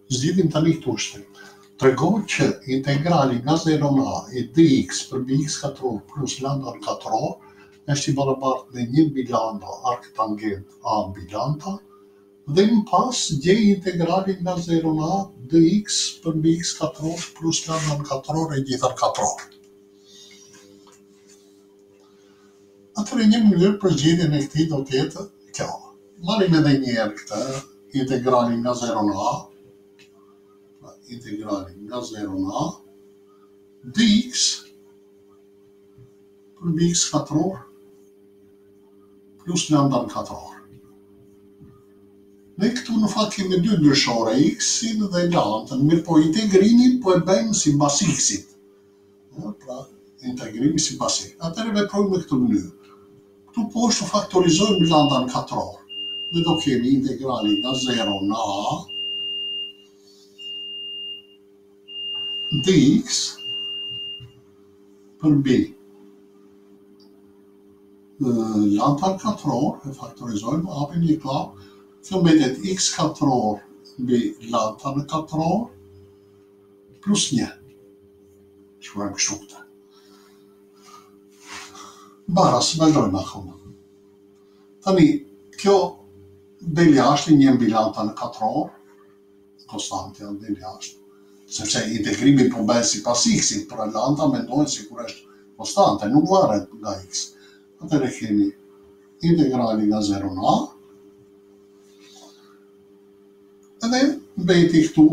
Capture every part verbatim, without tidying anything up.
Zgjidhim tani këtu shtrim. Tregon që integrali nga zero në a i dx për mbi x katror plus lambda në katror është i barabartë me një mbi lambda arc tangent a mbi lambda dhe më pas gjej integrali nga zero në a dx për mbi x katror plus lambda në katror e gjitha në katror. Atëherë një mënyrë për zgjidhjen e këtij do të jetë kjo. Marrim edhe një herë këtë integralin nga zero në a, integralin nga zero në a, dx për mbi x katror plus lambda në katror. Ne këtu në fakt kemi dy ndryshore, x-in dhe lambdën, mirë po integrimin po e bëjmë sipas x-it. Pra, integrimi sipas x. Atëherë veprojmë në këtë mënyrë. Këtu poshtë faktorizojmë lambda në katror. Ne do kemi integrali nga zero në a dx për mbi lambda në katror, e faktorizojmë, hapim një klap, kjo mbetet x katror mbi lambda në katror plus një. Shkruajmë kështu këtë. Baras, vazhdojmë akoma. Tani, kjo del jashtë një mbi lambda në katror, konstantja del jashtë, sepse integrimi po bëhet sipas x-it, pra lambda mendohet sikur është konstante, nuk varet nga x. Atëherë kemi integrali nga zero në a, edhe mbeti këtu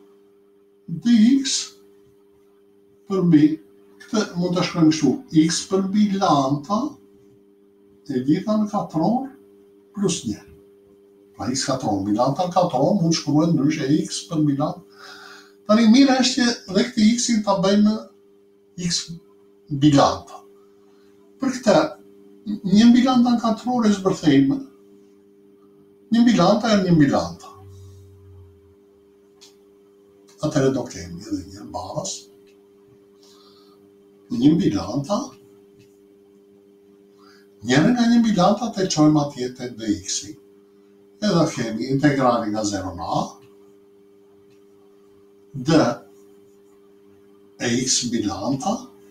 dx për mbi, këtë mund të shkruajmë kështu, x për mbi lambda e gjitha në katror plus një. Pra x katror mbi lambda në katror mund shkruhet ndryshe x për mbi lambda. Tani mirë është që dhe këtë x-in ta bëjmë x mbi lambda. Për këtë, një mbi lambda në katror e zbërthejmë. Një mbi lambda e një mbi lambda. Atëherë do kemi edhe një baras. Një mbi lambda. Njëre nga një mbi lambda të çojmë atje te dx-i. Edhe kemi integrali nga zero në a d e x mbi lambda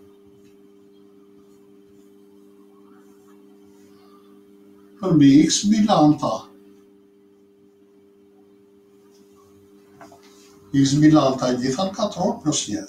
për mbi x mbi lambda. X mbi lambda e gjitha në katror plus një.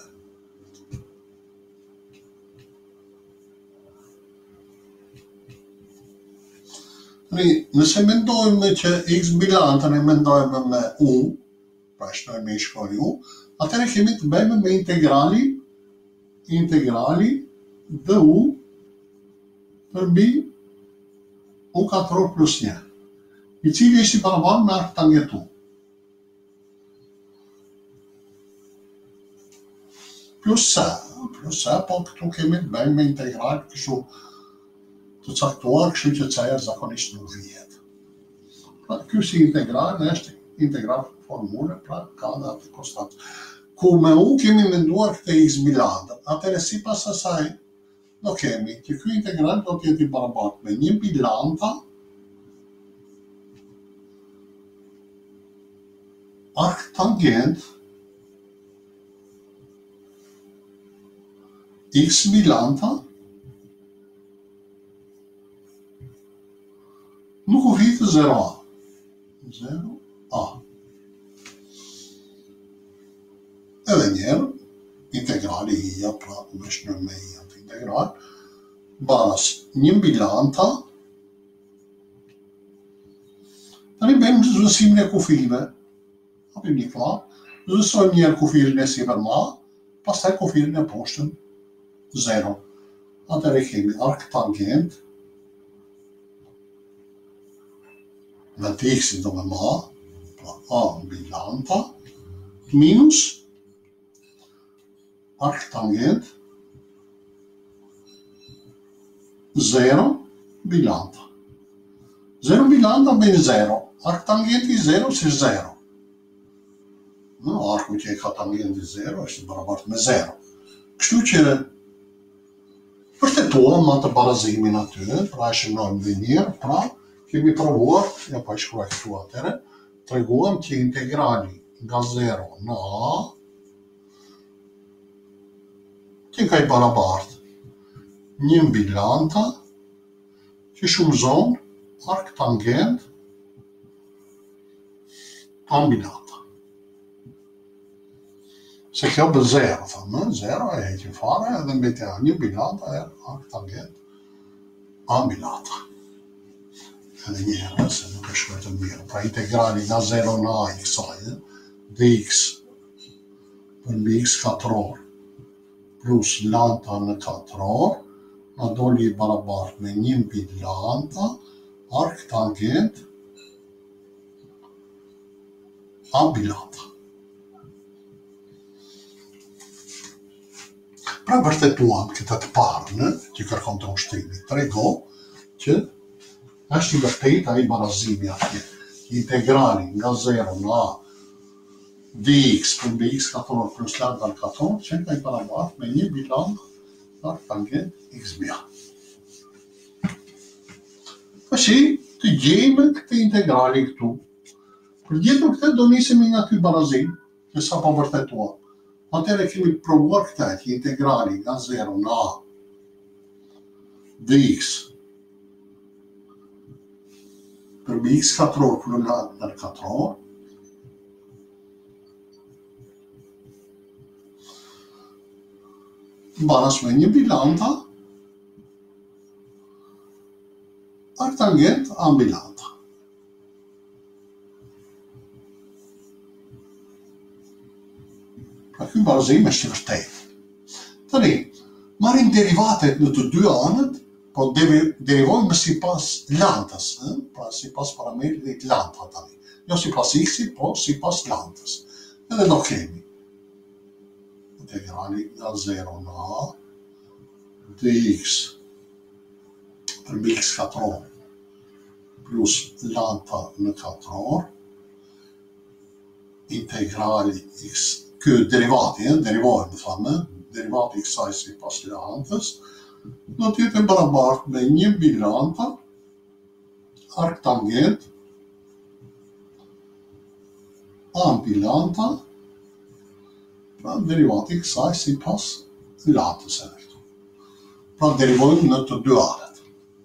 Nëse mendojmë që x mbi lambda ne mendojmë me u, pra shtojmë me i shkoj u, atëherë kemi të bëjmë me integrali, integrali du për mbi u katror plus një, i cili është i barabartë me arc tangent u. Plus se, plus se, po këtu kemi të bëjmë me integral kështu të caktuar, kështu që c-ja zakonisht nuk vihet. Pra, ky si integral është integral formule, pra ka dhe atë konstant. Ku me u kemi menduar këtë x mbi lambda, atëherë sipas asaj do kemi që ky integral do të jetë i barabartë me një mbi lambda arc tangent x mbi lambda nuk u vit zero a. zero a. Edhe njerë, integrali i ja, pra me shnër me i atë integral, baras një mbi lambda, tani bëjmë zësimin e kufive, apim një klap, zësojmë njerë kufilin e si për ma, pastaj kufilin e poshtën zero. Atëherë kemi arc tangent, me të x-in do me ma, pra a mbi lambda, minus arc tangent zero mbi lambda. zero mbi lambda bën zero. Arc tangenti zero si zero. Në arku që e ka tangenti zero është i barabartë me zero. Kështu që përtetuam atë barazimin aty, pra e shënojmë dhe njërë, pra kemi provuar, ja pa i shkruaj këtu atëre, treguam që integrali nga zero në A, që ka i barabartë një mbi lanta që shumëzon ark tangent ambi lanta. Se kjo bë zero, thëmë, zero e heqim fare edhe mbetja një mbi lanta e ark tangent ambi lanta. Edhe një herë se nuk e shkruaj të mirë. Pra integrali nga zero në A i kësaj, dx për mbi x katror plus lanta në katror, na doli i barabartë me një mbi lanta ark tangent ambi lanta. Pra vërtetuam këtë të parën që kërkon të ushtrimi, trego që është i vërtet ai barazimi atje. Integrali nga zero në A dx për mbi x katror plus lambda në katror që ka i barabartë me një mbi lambda ark tangent x mbi A. Tashi të gjejmë këtë integrali këtu. Për gjetur këtë do nisemi nga ky barazim, që sa po vërtetuam. Atëherë kemi provuar këtë që integrali nga zero në A dx për mbi x katror plus lambda në katror mbaras me një mbi lambda ark tangent ambi lambda. Pra ky barazim është i vërtetë. Tani, marrim derivatet në të dy anët, po derivojmë sipas lantës, ë? Pra sipas parametrit lanta tani. Jo sipas x-it, po sipas lantës. Edhe do kemi integrali nga zero në A dx për mbi x katror plus lanta në katror integrali x, ky derivati, eh, derivojmë thamë, derivati i kësaj sipas lantës, do të jetë barabartë me një mbi lanta ark tangent ambi lanta, pra derivati i kësaj sipas lantës edhe këtu. Pra derivojmë në të dy anët.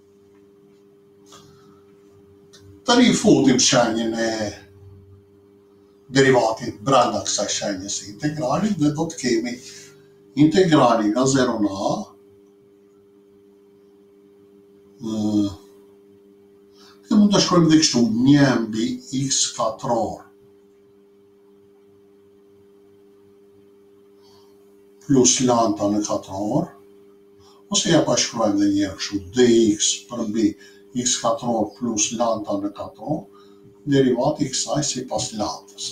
Tani futim shenjën e derivatit brenda kësaj shenjës së integralit dhe do të kemi integrali nga zero në A këtë mund të shkruajmë dhe kështu një mbi x katror plus lanta në katror, ose ja pa shkruajmë dhe një kështu dx për mbi x katror plus lanta në katror, derivati i kësaj sipas lantës.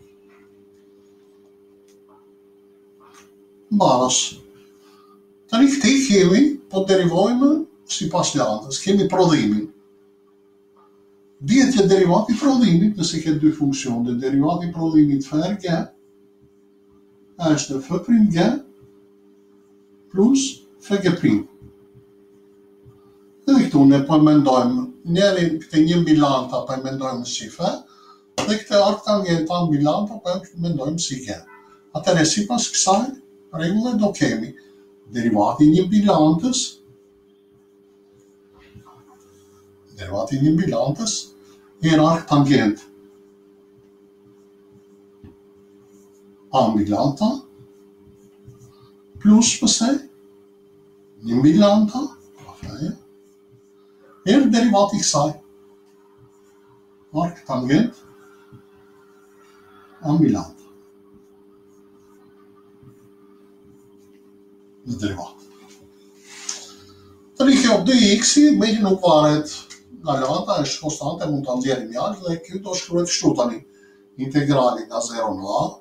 Mbaras. Tani këti kemi, po derivojmë sipas lantës, kemi prodhimin. Dihet që derivati i prodhimit, nëse ke dy funksione, derivati i prodhimit f r g është f prim g plus f g prim. Edhe këtu ne po mendojmë njërin këtë një mbi lanta po e mendojmë si f, dhe këtë ark tangent ambi lanta po e mendojmë si g. Atëherë sipas kësaj rregulle do kemi derivati një mbi lantës, derivati një mbi lantës herë ark tangent ambi lanta plus pëse një mbi lanta herë derivati i kësaj ark tangent ambi lanta në derivat. Tani kjo dx-i me që nuk varet nga lanta, është konstante, mund të nxjerrim jashtë dhe kjo do shkruhet kështu tani. Integrali nga zero në A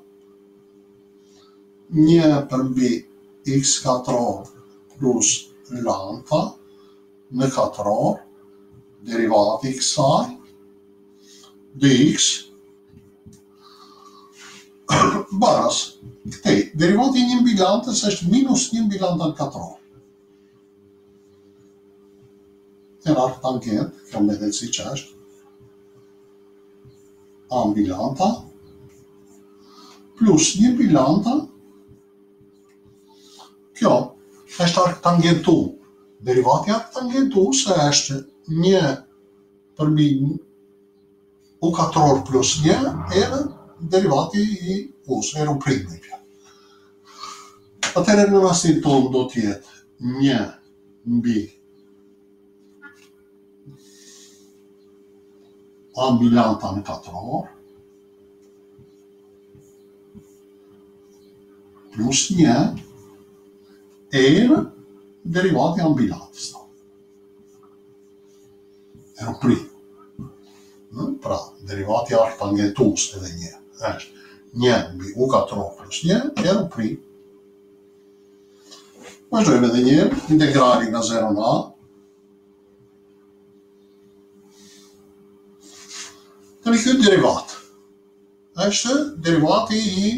një për mbi x katror plus lanta në katror, derivati i kësaj dx baras këtej, derivati një mbi lantës është minus një mbi lanta në katror. Në ark tangent, kjo me dhe si që është ambi lanta plus një bilanta, kjo është ark tangentu. Derivati ark tangentu se është një përmbi u katror plus një edhe derivati i us, era u prim. Atëherë në rastin tonë do t'jetë një mbi a bilanta në katror plus një erë derivati ambilantës. Erë pri. Pra, derivati ark tangentus edhe një. është një mbi u katror plus një erë pri. Vazhdojmë edhe njërë, integrali nga zero në a. Të një këtë derivat. është derivati i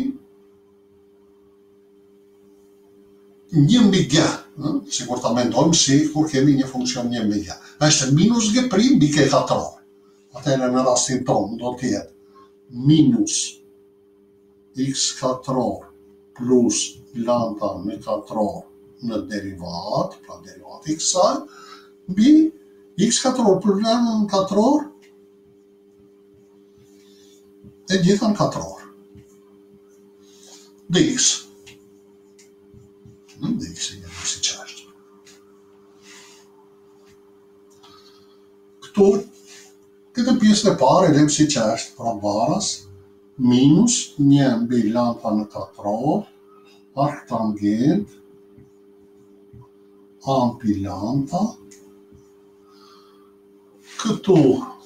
një mbi g, si kur ta mendojmë si kur kemi një funksion një mbi g. është minus g prim mbi k katror. Atëherë në rastin tonë do t'jetë minus x katror plus bilanta me katror në derivat, pra derivati i kësaj, mbi x katror plus bilanta në katror e gjitha në katror. Dx. Dx e një si qashtë. Këtu, këtë pjesën e parë e lem si qashtë, pra baras, minus një mbi bilanta në katror, ark tangent, ambilanta, këtu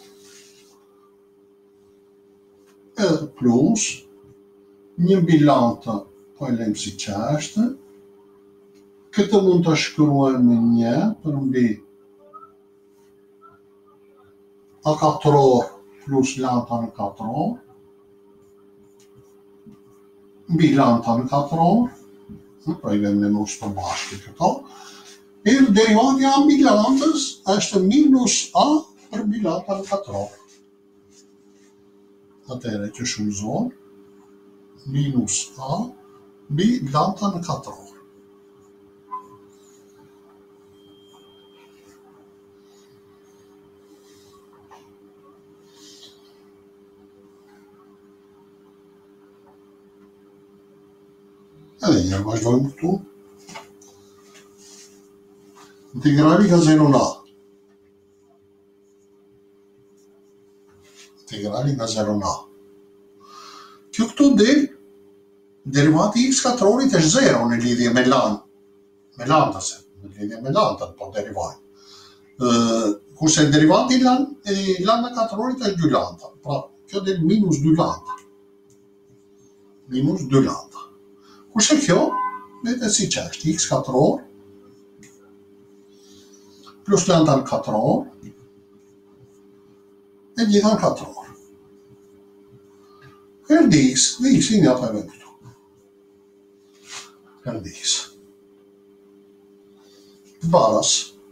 edhe plus një bilanta po e lem si qashtë, këtë mund të shkruajmë me një për mbi a katror plus bilanta në katror, mbi bilanta në katror, pra i vem në nus të bashkë këto, e derivati a bilantës është minus a për bilanta në katror. Atëherë që shumëzon minus a mbi bilanta në katror. Edhe njërë vazhdojmë këtu. Integrali nga zero në a. Integrali nga zero në a. Kjo këtu del, derivati x katrorit është zero në lidhje me lan. Me lantëse, në lidhje me lantën, po derivajnë. Kurse derivati lan, e lan në katrorit është dy lanta. Pra, kjo del minus dy lanta. Minus dy lanta. Kurse kjo, vete si që është x katror, plus lanta në katror, e gjitha në katror. Kërë dx, dx i një të e këtu. Kërë dx. Baras,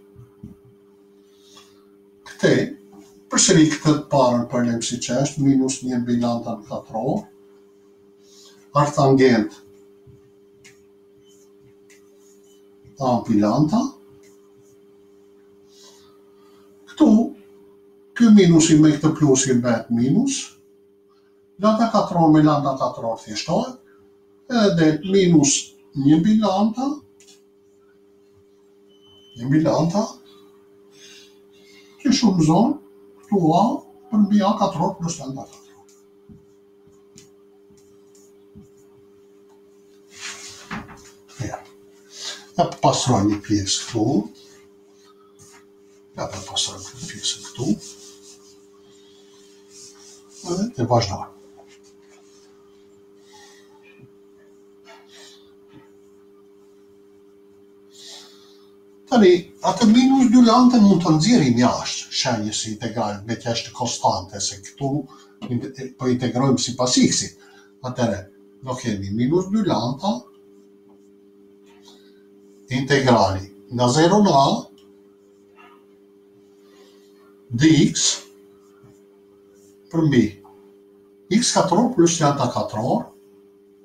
këte, përsëri këtë të parën për lem si që është, minus një mbi lanta në katror, ark tangent ambilanta. Këtu, ky minusi me këtë plusi bëhet minus, lanta katror me lanta katror thjeshtohet, edhe minus një mbi lanta, një mbi lanta, që shumëzon këtu a për mbi a katror plus lanta katror. Ja për pasroj një pjesë këtu. Ja për pasroj një pjesë këtu. Edhe të vazhdojmë. Tani, atë minus dy lante mund të nxjerrim jashtë shenjës si integral me që është konstante, se këtu po integrojmë si pas x-it. Atëre, do kemi minus dy lanta integrali nga zero në a dx për mbi x katror plus lanta katror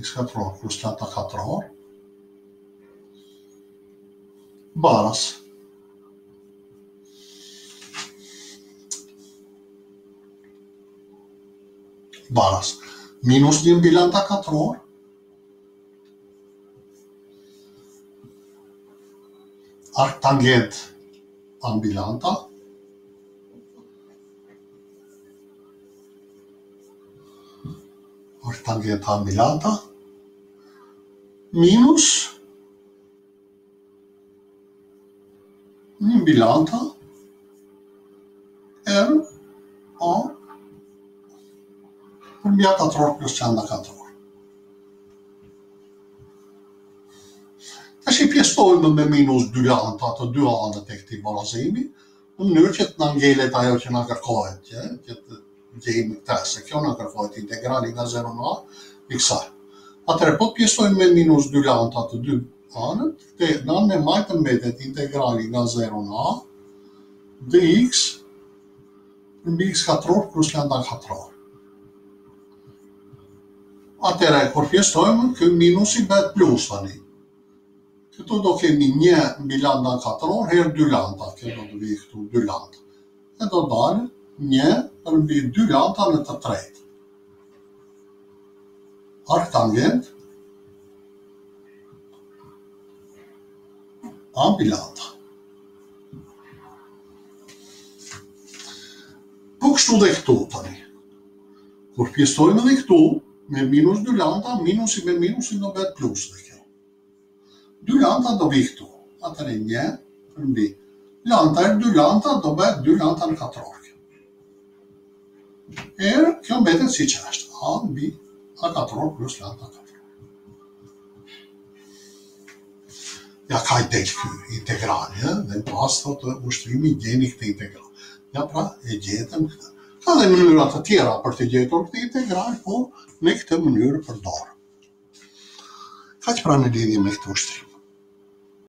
x katror plus lambda katror baras baras minus një mbi lambda katror arktangent ambi lambda arktangent ambi lambda minus një mbi lambda r a për mbi a katror plus lambda katror. Tash i pjestojmë me minus dy lambda të dy anët e këtij barazimi, në mënyrë që të na ngelet ajo që na kërkohet, që, që të gjejmë këtë, se kjo na kërkohet integrali nga zero në a i kësaj. Atëherë po të pjestojmë me minus dy lambda të dy anët, te në anën e majtë mbetet integrali nga zero në a dx për mbi x katror plus lambda katror. Atëherë kur pjestojmë, ky minusi bëhet plus tani. Këtu do kemi një mbi lambda katror herë dy lambda, kjo do të vi këtu dy lambda. E do dalë një për mbi dy lambda në të tretë. Arktangent ambi lambda. Po kështu dhe këtu tani. Kur pjestojmë edhe këtu, me minus dy lambda, minusi me minusi do bëhet plus dhe kjo. dy lambda do vi këtu. Atëherë një për mbi lambda e dy lambda do bëhet dy lambda në katror. Erë, kjo mbetet siç është. A mbi a katror plus lambda katror. Ja ka i del ky integrali, dhe pas thotë ushtrimi gjeni këtë integral. Ja pra e gjetëm këtë. Ka dhe mënyra të tjera për të gjetur këtë integral, po në këtë mënyrë përdor. Kaq pra në lidhje me këtë ushtrim.